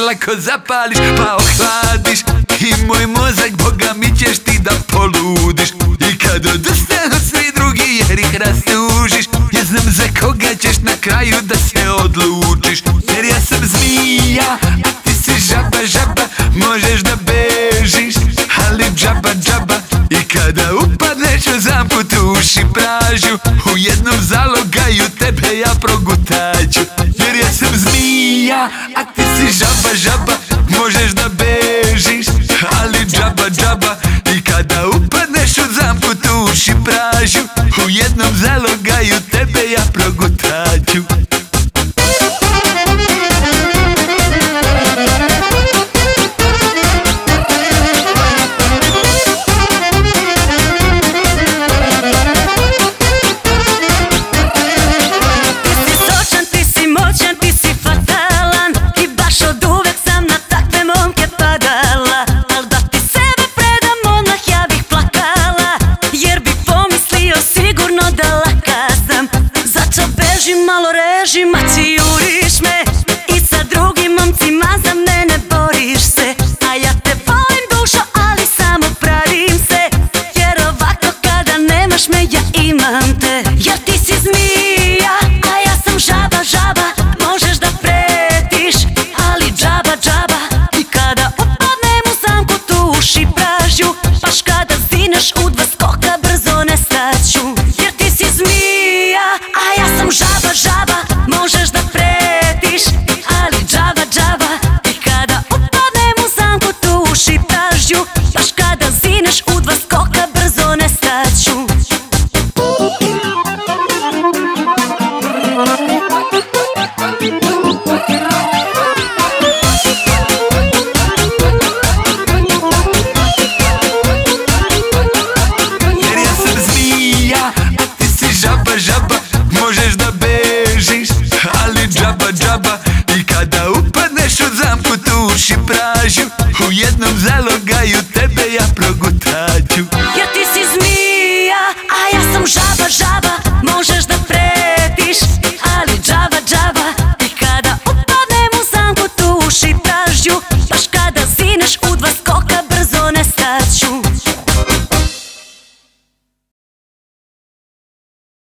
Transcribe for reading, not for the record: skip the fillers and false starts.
lako zapališ pa ohladiš i moj mozak, boga mi ćeš ti da poludiš. I kad odustanu svi drugi jer ih rastužiš, ja znam za koga ćeš na kraju da se odlučiš. Jer ja sam zmija, a ti si žaba, žaba, možeš da bežiš, ali džaba, džaba. I kada upadneš u zamku tuši pražu, u jednom zalogaju tebe ja progutaću. Jer ja sam zmija, a ti si žaba, žaba, možeš da bežiš, ali džaba, džaba. I kada upadneš u zamku tuši pražu, u jednom zalogaju tebe ja progutaću. Malo reži, maci, juriš me i sa drugim momcima za mene boriš se. A ja te volim dušo, ali samo pravim se, jer ovako kada nemaš me ja imam te. Jer ti si zmija, a ja sam žaba, žaba, možeš da pretiš, ali džaba, džaba. I kada upadnem u zamku tuši pražju, baš kada zineš u dva skoka brzo nestaću. Jer ti si zmija, a ja sam žaba, žaba, možeš da pretiš, ali džaba, džaba. I kada upadnem u zamku tuši pražju, baš kada zineš u dva skoka brzo nestaću. Jer ja sam zmija, a ti si žaba, žaba, možeš da bežiš, ali džaba, džaba. I kada upadneš u zamku tuši pražu, u jednom zalogaju tebe ja progutaću.